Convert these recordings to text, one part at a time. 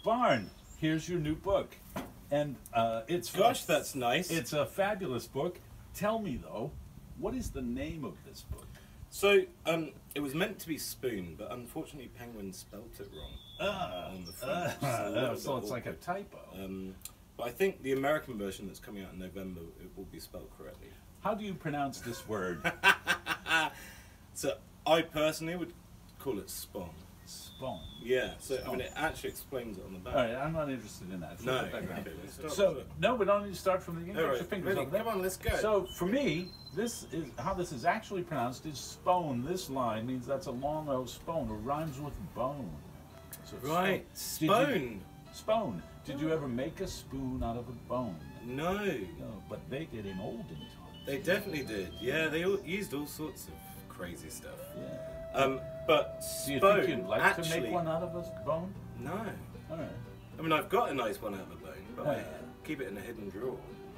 Barn, here's your new book. And it's... Gosh, that's nice. It's a fabulous book. Tell me, though, what is the name of this book? So, it was meant to be Spoon, but unfortunately Penguin spelt it wrong on the front. So it's like a typo. But I think the American version that's coming out in November, it will be spelled correctly. How do you pronounce this word? So, I personally would call it Spon. Spon. Yeah, so Spon. I mean, it actually explains it on the back. All right, I'm not interested in that. No. Okay, Let's so, no, we don't need to start from the beginning. All Get right, your fingers ready? over there. Come on, let's go. So, for me, this is how this is actually pronounced is Spone. This line means that's a long O Spone. It rhymes with bone. So Right, Spone. Spone. Did you ever make a spoon out of a bone? No. No, but they did in olden times. They definitely did. Yeah, they used all sorts of crazy stuff. Yeah. But Do you Spone think you'd like actually, to make one out of a bone? No. All right. I mean, I've got a nice one out of a bone, but I Yeah. keep it in a hidden drawer.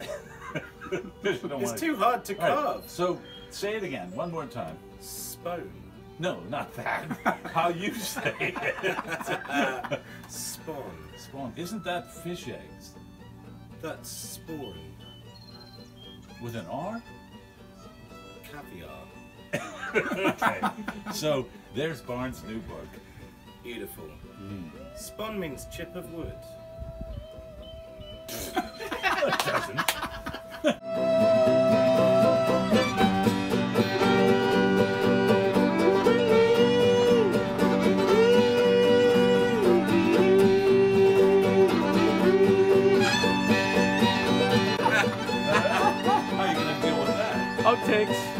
It's It's too hard to carve. So, say it again, one more time. Spone. No, not that. How you say it. Spawn. Spawn. Isn't that fish eggs? That's spawn. With an R? Caviar. Okay. So, there's Barnes' new book. Beautiful. Spon means chip of wood. It doesn't. How are you going to deal with that? Outtakes.